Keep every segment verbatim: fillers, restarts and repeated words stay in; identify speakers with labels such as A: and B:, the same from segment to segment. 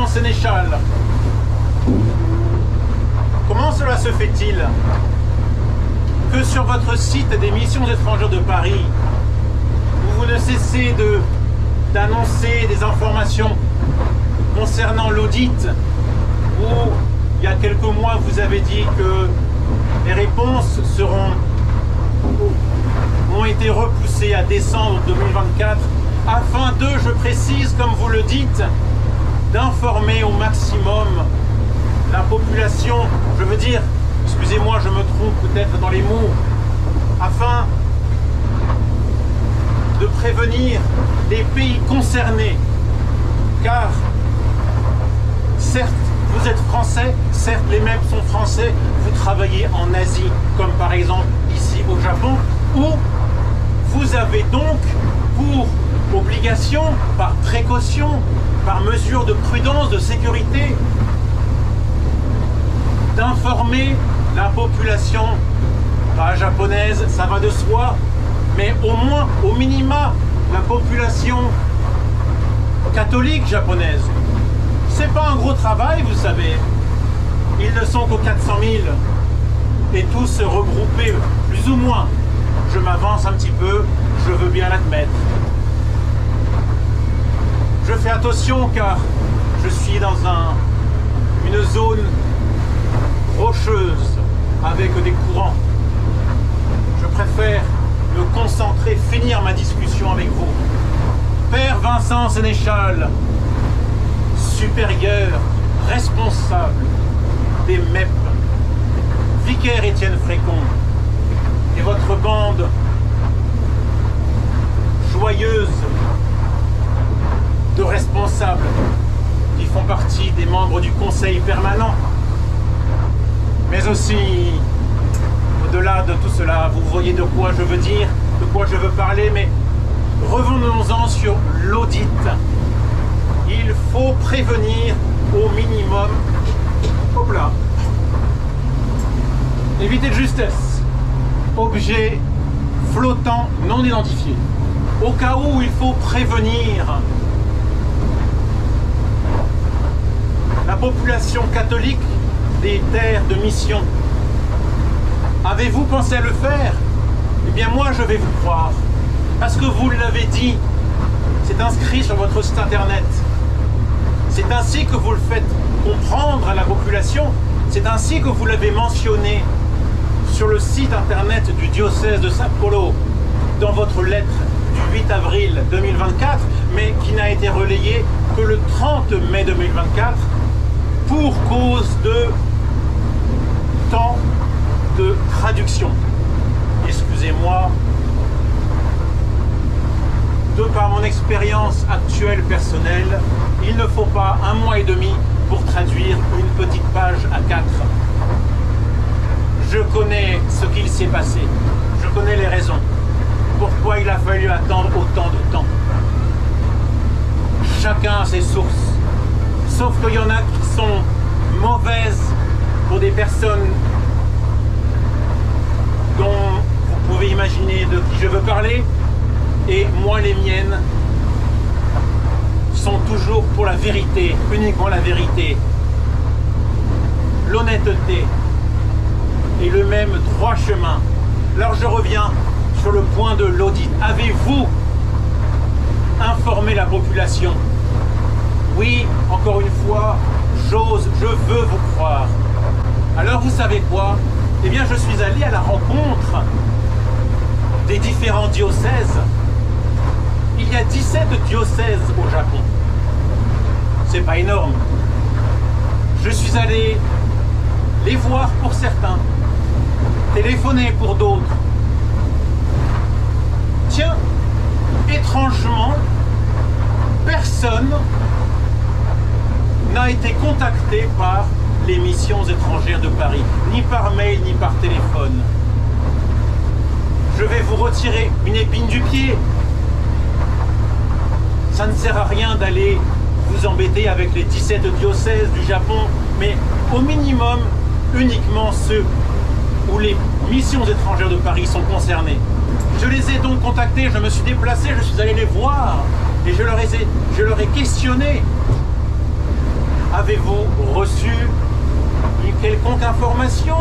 A: sénéchal. Comment cela se fait-il que sur votre site des missions étrangères de Paris, où vous ne cessez de d'annoncer des informations concernant l'audit, où il y a quelques mois vous avez dit que les réponses seront ont été repoussées à décembre deux mille vingt-quatre afin de, je précise, comme vous le dites, d'informer au maximum la population, je veux dire, excusez-moi, je me trompe peut-être dans les mots, afin de prévenir les pays concernés, car certes, vous êtes français, certes, les mêmes sont français, vous travaillez en Asie, comme par exemple ici au Japon, où vous avez donc pour obligation, par précaution, par mesure de prudence, de sécurité, d'informer la population, pas japonaise, ça va de soi, mais au moins, au minima, la population catholique japonaise. C'est pas un gros travail, vous savez. Ils ne sont qu'aux quatre cent mille. Et tous regroupés, plus ou moins. Je m'avance un petit peu, je veux bien l'admettre. Je fais attention car je suis dans un, une zone rocheuse avec des courants. Je préfère me concentrer, finir ma discussion avec vous. Père Vincent Sénéchal, supérieur, responsable des M E P, vicaire Étienne Frécon et votre bande joyeuse de responsables qui font partie des membres du conseil permanent, mais aussi au-delà de tout cela, vous voyez de quoi je veux dire, de quoi je veux parler, mais revenons-en sur l'audit. Il faut prévenir au minimum, hop là, éviter de justesse, objet flottant non identifié, au cas où il faut prévenir la population catholique des terres de mission. Avez-vous pensé à le faire? Eh bien moi je vais vous croire, parce que vous l'avez dit, c'est inscrit sur votre site internet. C'est ainsi que vous le faites comprendre à la population, c'est ainsi que vous l'avez mentionné sur le site internet du diocèse de São Paulo, dans votre lettre du huit avril deux mille vingt-quatre, mais qui n'a été relayée que le trente mai deux mille vingt-quatre, pour cause de temps de traduction. Excusez-moi, de par mon expérience actuelle personnelle, il ne faut pas un mois et demi pour traduire une petite page à quatre. Je connais ce qu'il s'est passé, je connais les raisons, pourquoi il a fallu attendre autant de temps. Chacun a ses sources, sauf qu'il y en a qui sont mauvaises pour des personnes dont vous pouvez imaginer de qui je veux parler, et moi les miennes sont toujours pour la vérité, uniquement la vérité, l'honnêteté et le même droit chemin. Alors je reviens sur le point de l'audit. Avez-vous informé la population? Oui, encore une fois, j'ose, je veux vous croire. Alors vous savez quoi? Eh bien je suis allé à la rencontre des différents diocèses. Il y a dix-sept diocèses au Japon. C'est pas énorme. Je suis allé les voir pour certains, téléphoner pour d'autres. Tiens, étrangement, personne n'a été contacté par les missions étrangères de Paris, ni par mail, ni par téléphone. Je vais vous retirer une épine du pied. Ça ne sert à rien d'aller vous embêter avec les dix-sept diocèses du Japon, mais au minimum, uniquement ceux où les missions étrangères de Paris sont concernées. Je les ai donc contactés, je me suis déplacé, je suis allé les voir, et je leur ai, je leur ai questionné. Avez-vous reçu une quelconque information?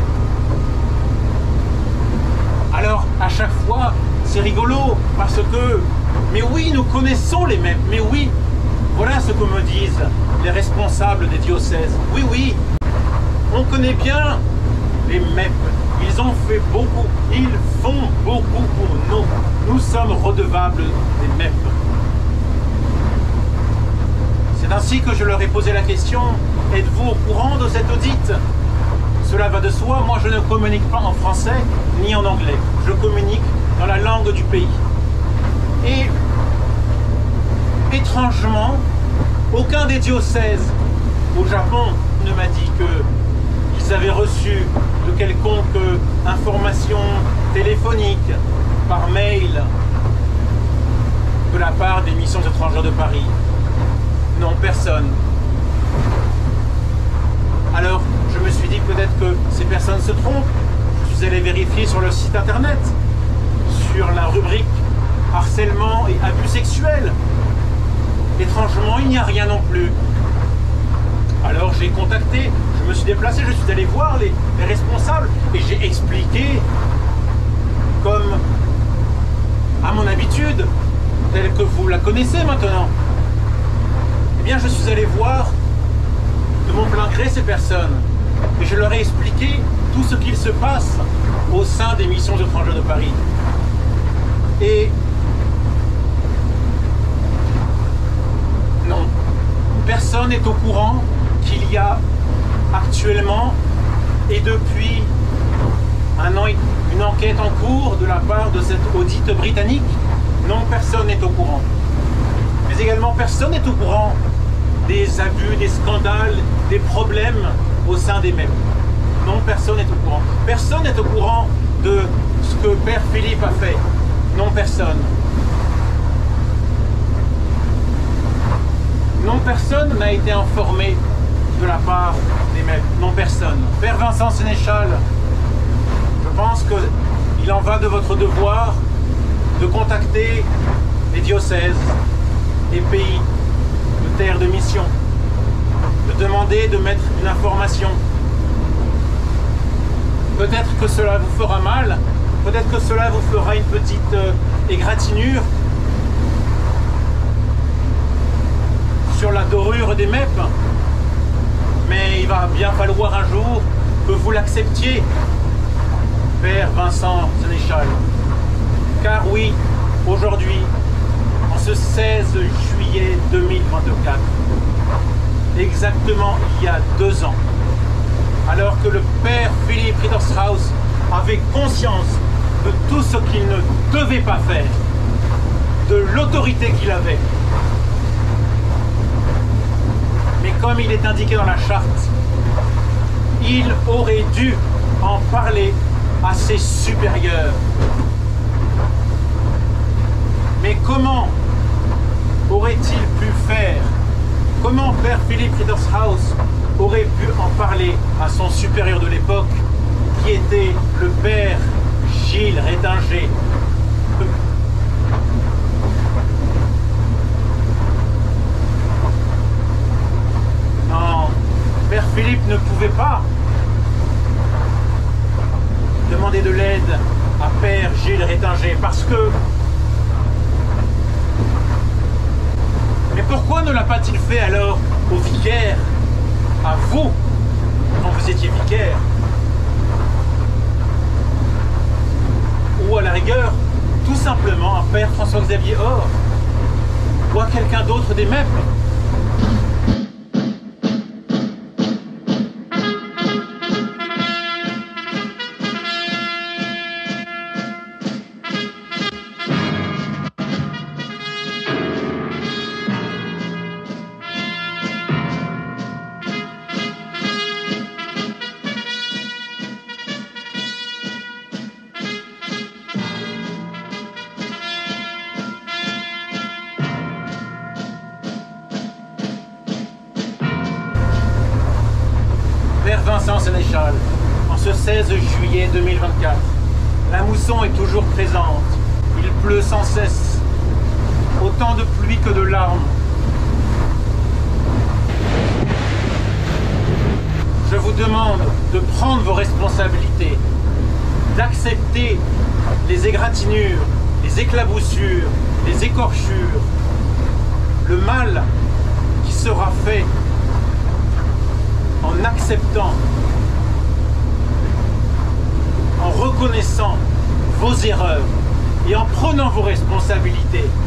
A: Alors, à chaque fois, c'est rigolo, parce que, mais oui, nous connaissons les M E P, mais oui, voilà ce que me disent les responsables des diocèses. Oui, oui, on connaît bien les M E P, ils ont fait beaucoup, ils font beaucoup pour nous. Nous sommes redevables des M E P. C'est ainsi que je leur ai posé la question, êtes-vous au courant de cet audit? Cela va de soi, moi je ne communique pas en français ni en anglais. Je communique dans la langue du pays. Et étrangement, aucun des diocèses au Japon ne m'a dit qu'ils avaient reçu de quelconque information téléphonique, par mail, de la part des missions étrangères de Paris. Non, personne. Alors, je me suis dit peut-être que ces personnes se trompent. Je suis allé vérifier sur le site internet, sur la rubrique harcèlement et abus sexuels. Étrangement, il n'y a rien non plus. Alors j'ai contacté, je me suis déplacé, je suis allé voir les, les responsables et j'ai expliqué, comme à mon habitude, telle que vous la connaissez maintenant. Eh bien, je suis allé voir de mon plein gré ces personnes et je leur ai expliqué tout ce qu'il se passe au sein des missions étrangères de Paris. Et non, personne n'est au courant qu'il y a actuellement et depuis un an une enquête en cours de la part de cet audit britannique. Non, personne n'est au courant. Mais également, personne n'est au courant des abus, des scandales, des problèmes au sein des M E P. Non, personne n'est au courant. Personne n'est au courant de ce que Père Philippe a fait. Non, personne. Non, personne n'a été informé de la part des M E P. Non, personne. Père Vincent Sénéchal, je pense qu'il en va de votre devoir de contacter les diocèses, les pays de terre de mission, de demander de mettre une information. Peut-être que cela vous fera mal, peut-être que cela vous fera une petite euh, égratignure sur la dorure des M E P, mais il va bien falloir un jour que vous l'acceptiez, Père Vincent Sénéchal. Car oui, aujourd'hui, en ce seize juillet deux mille vingt-quatre, exactement il y a deux ans, alors que le Père Philippe Ritterstrauss avait conscience de tout ce qu'il ne devait pas faire, de l'autorité qu'il avait. Mais comme il est indiqué dans la charte, il aurait dû en parler à ses supérieurs. Mais comment aurait-il pu faire? Comment Père Philippe Ritterstrauss aurait pu en parler à son supérieur de l'époque, qui était le Père Gilles Rétinger? Non, Père Philippe ne pouvait pas demander de l'aide à Père Gilles Rétinger, parce que... Mais pourquoi ne l'a pas-il fait alors au vicaire, à vous, quand vous étiez vicaire? Ou à la rigueur, tout simplement à Père François-Xavier Or, ou à quelqu'un d'autre des M E P? Père Vincent Sénéchal, en ce seize juillet deux mille vingt-quatre, la mousson est toujours présente, il pleut sans cesse, autant de pluie que de larmes. je vous demande de prendre vos responsabilités, d'accepter les égratignures, les éclaboussures, les écorchures, le mal qui sera fait en acceptant, en reconnaissant vos erreurs et en prenant vos responsabilités.